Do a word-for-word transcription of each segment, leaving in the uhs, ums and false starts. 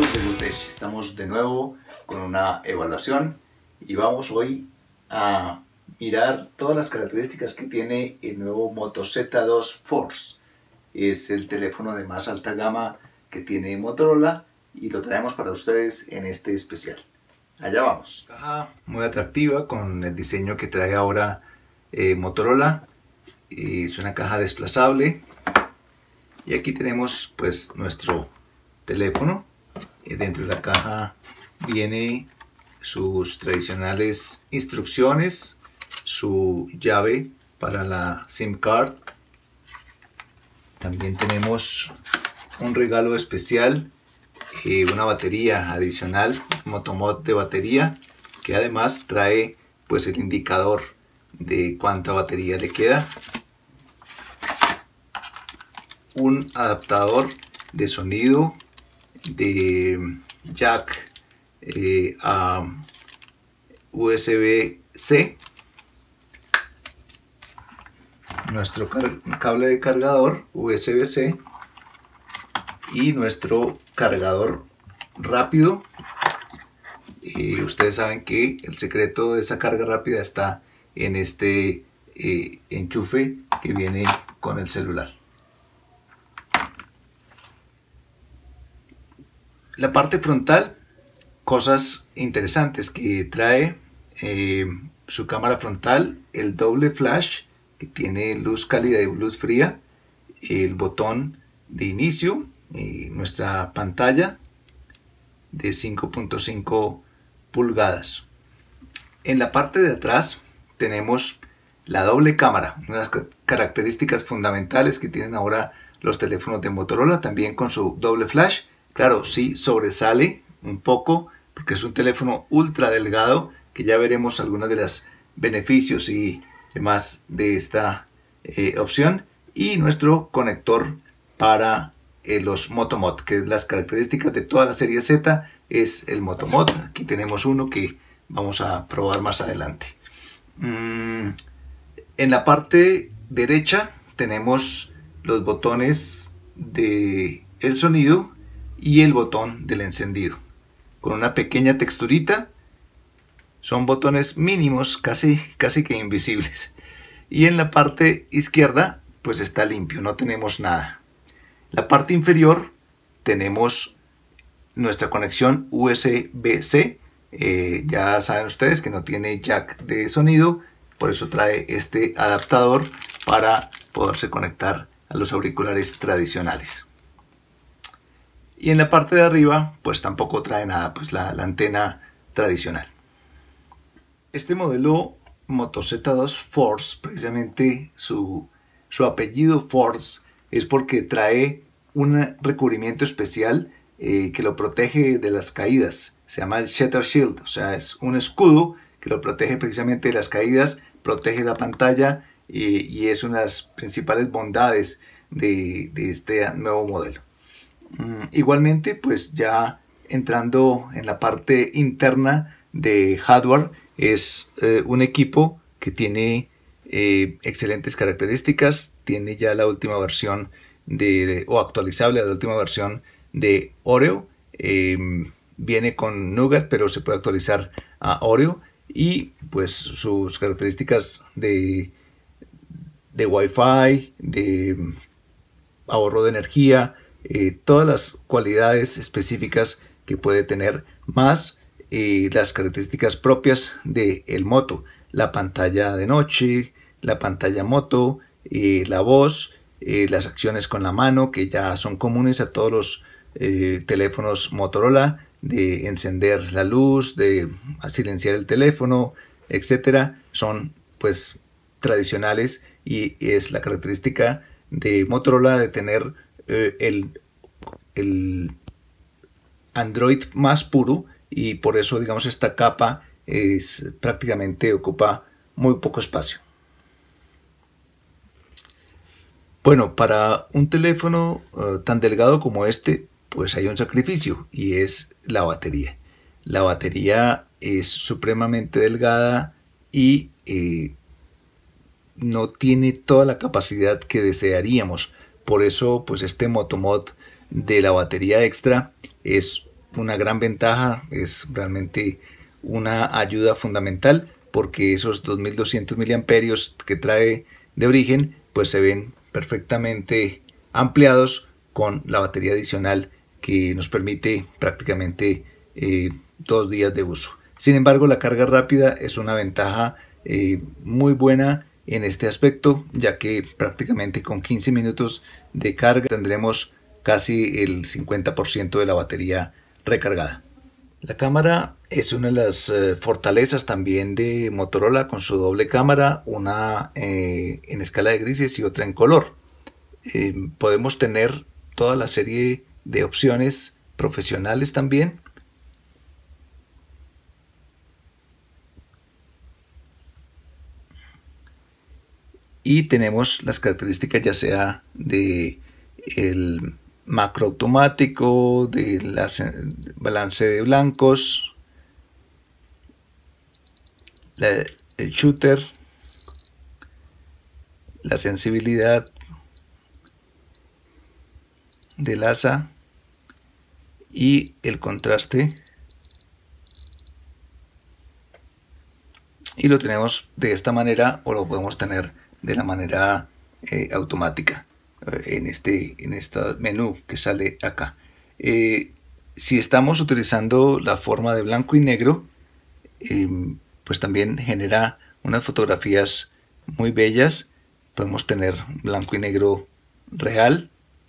amigos de Lutech, estamos de nuevo con una evaluación y vamos hoy a mirar todas las características que tiene el nuevo Moto Z dos Force. Es el teléfono de más alta gama que tiene Motorola y lo traemos para ustedes en este especial. Allá vamos. Caja muy atractiva con el diseño que trae ahora eh, Motorola. Es una caja desplazable y aquí tenemos pues nuestro teléfono. Dentro de la caja viene sus tradicionales instrucciones, su llave para la SIM card. También tenemos un regalo especial, eh, una batería adicional, Motomod de batería, que además trae pues el indicador de cuánta batería le queda. Un adaptador de sonido de jack eh, a U S B C, nuestro cable de cargador U S B C y nuestro cargador rápido. Eh, ustedes saben que el secreto de esa carga rápida está en este eh, enchufe que viene con el celular. La parte frontal, cosas interesantes que trae eh, su cámara frontal, el doble flash que tiene luz cálida y luz fría, el botón de inicio, eh, nuestra pantalla de cinco punto cinco pulgadas. En la parte de atrás tenemos la doble cámara, unas características fundamentales que tienen ahora los teléfonos de Motorola, también con su doble flash. Claro, sí sobresale un poco porque es un teléfono ultra delgado, que ya veremos algunos de los beneficios y demás de esta eh, opción. Y nuestro conector para eh, los Motomod, que es las características de toda la serie Z, es el Motomod. Aquí tenemos uno que vamos a probar más adelante. Mm, en la parte derecha tenemos los botones de el sonido y el botón del encendido con una pequeña texturita. Son botones mínimos, casi, casi que invisibles. Y en la parte izquierda pues está limpio, no tenemos nada. La parte inferior tenemos nuestra conexión U S B C. Eh, ya saben ustedes que no tiene jack de sonido, por eso trae este adaptador para poderse conectar a los auriculares tradicionales. Y en la parte de arriba pues tampoco trae nada, pues la, la antena tradicional. Este modelo Moto Z dos Force, precisamente su, su apellido Force es porque trae un recubrimiento especial eh, que lo protege de las caídas. Se llama el Shatter Shield, o sea, es un escudo que lo protege precisamente de las caídas, protege la pantalla y, y es una de las principales bondades de, de este nuevo modelo. Igualmente, pues ya entrando en la parte interna de hardware, es eh, un equipo que tiene eh, excelentes características. Tiene ya la última versión de, de o actualizable a la última versión de Oreo. Eh, viene con Nougat, pero se puede actualizar a Oreo. Y pues sus características de, de Wi-Fi, de ahorro de energía, Eh, todas las cualidades específicas que puede tener, más eh, las características propias del Moto, la pantalla de noche, la pantalla Moto, eh, la voz, eh, las acciones con la mano que ya son comunes a todos los eh, teléfonos Motorola, de encender la luz, de silenciar el teléfono, etcétera, son pues tradicionales y es la característica de Motorola de tener Eh, el, el Android más puro, y por eso digamos esta capa es prácticamente ocupa muy poco espacio. Bueno, para un teléfono uh, tan delgado como este pues hay un sacrificio y es la batería. La batería es supremamente delgada y eh, no tiene toda la capacidad que desearíamos. Por eso pues este Motomod de la batería extra es una gran ventaja, es realmente una ayuda fundamental, porque esos dos mil doscientos miliamperios que trae de origen pues se ven perfectamente ampliados con la batería adicional que nos permite prácticamente eh, dos días de uso. Sin embargo, la carga rápida es una ventaja eh, muy buena en este aspecto, ya que prácticamente con quince minutos de carga tendremos casi el cincuenta por ciento de la batería recargada. La cámara es una de las eh, fortalezas también de Motorola, con su doble cámara, una eh, en escala de grises y otra en color. Eh, podemos tener toda la serie de opciones profesionales también. Y tenemos las características ya sea de el macro automático, de la balance de blancos, la, el shooter, la sensibilidad del asa y el contraste, y lo tenemos de esta manera o lo podemos tener de la manera eh, automática eh, en este en este menú que sale acá. Eh, si estamos utilizando la forma de blanco y negro, eh, pues también genera unas fotografías muy bellas. Podemos tener blanco y negro real.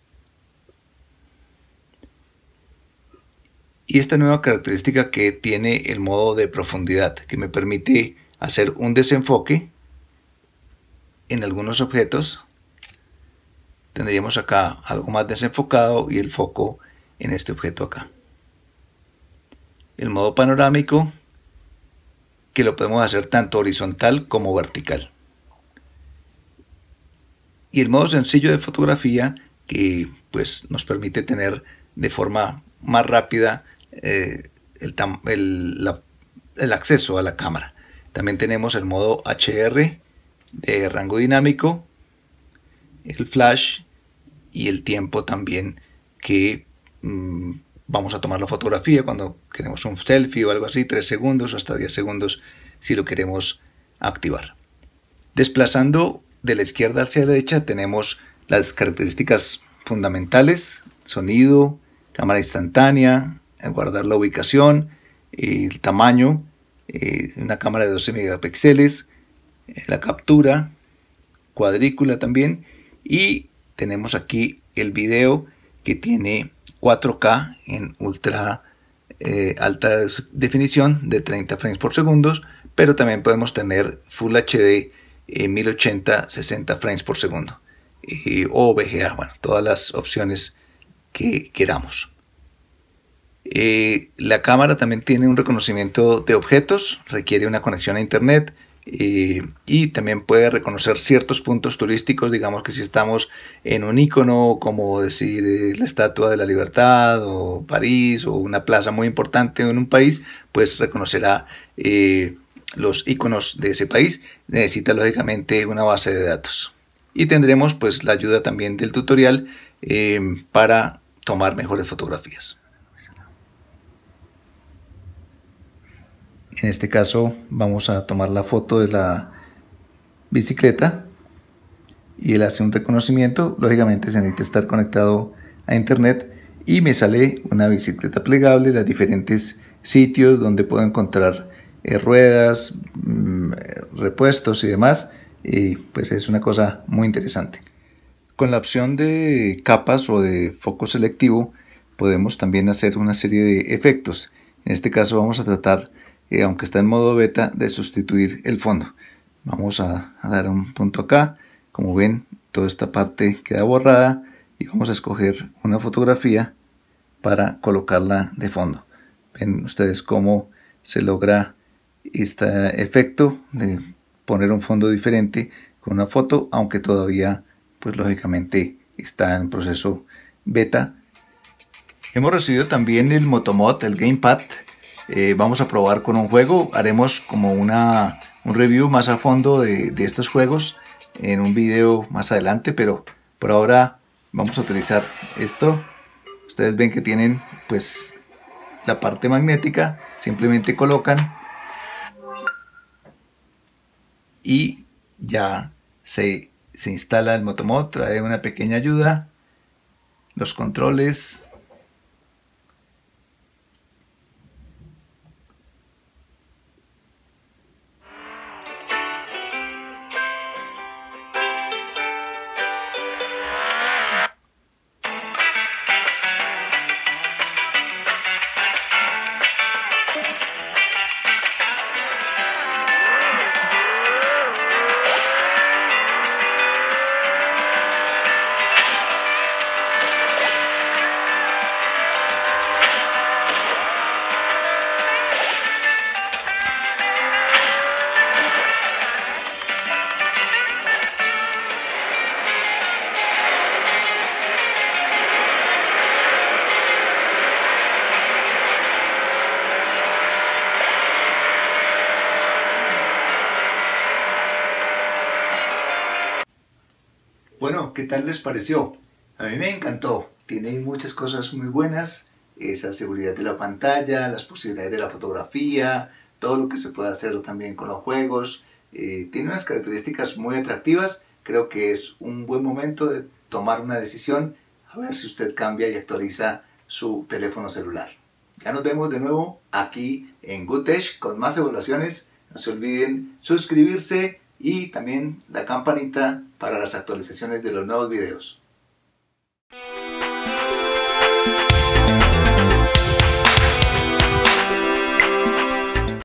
Y esta nueva característica que tiene el modo de profundidad, que me permite hacer un desenfoque en algunos objetos. Tendríamos acá algo más desenfocado y el foco en este objeto acá. El modo panorámico, que lo podemos hacer tanto horizontal como vertical. Y el modo sencillo de fotografía, que pues nos permite tener de forma más rápida eh, el, el, la, el acceso a la cámara. También tenemos el modo H R de rango dinámico, el flash y el tiempo también que mmm, vamos a tomar la fotografía cuando queremos un selfie o algo así, tres segundos hasta diez segundos si lo queremos activar. Desplazando de la izquierda hacia la derecha tenemos las características fundamentales: sonido, cámara instantánea, guardar la ubicación, el tamaño, eh, una cámara de doce megapíxeles, la captura, cuadrícula también, y tenemos aquí el video que tiene cuatro K en ultra eh, alta definición de treinta frames por segundo, pero también podemos tener Full H D eh, mil ochenta sesenta frames por segundo eh, o V G A, bueno, todas las opciones que queramos. Eh, la cámara también tiene un reconocimiento de objetos, requiere una conexión a internet. Eh, y también puede reconocer ciertos puntos turísticos. Digamos que si estamos en un icono como decir eh, la Estatua de la Libertad o París o una plaza muy importante en un país, pues reconocerá eh, los iconos de ese país. Necesita lógicamente una base de datos, y tendremos pues la ayuda también del tutorial eh, para tomar mejores fotografías. En este caso vamos a tomar la foto de la bicicleta y él hace un reconocimiento. Lógicamente se necesita estar conectado a internet y me sale una bicicleta plegable, los diferentes sitios donde puedo encontrar eh, ruedas, mmm, repuestos y demás, y pues es una cosa muy interesante. Con la opción de capas o de foco selectivo podemos también hacer una serie de efectos. En este caso vamos a tratar, Eh, aunque está en modo beta, de sustituir el fondo. Vamos a, a dar un punto acá. Como ven, toda esta parte queda borrada y vamos a escoger una fotografía para colocarla de fondo. Ven ustedes cómo se logra este efecto de poner un fondo diferente con una foto, aunque todavía pues lógicamente está en proceso beta. Hemos recibido también el Motomod, el Gamepad. Eh, vamos a probar con un juego. Haremos como una, un review más a fondo de, de estos juegos en un video más adelante, pero por ahora vamos a utilizar esto. Ustedes ven que tienen pues la parte magnética, simplemente colocan y ya se, se instala el Motomod. Trae una pequeña ayuda, los controles, Bueno, ¿qué tal les pareció? A mí me encantó. Tiene muchas cosas muy buenas. Esa seguridad de la pantalla, las posibilidades de la fotografía, todo lo que se puede hacer también con los juegos. Eh, tiene unas características muy atractivas. Creo que es un buen momento de tomar una decisión, a ver si usted cambia y actualiza su teléfono celular. Ya nos vemos de nuevo aquí en Goodtech con más evaluaciones. No se olviden suscribirse y también la campanita para las actualizaciones de los nuevos videos.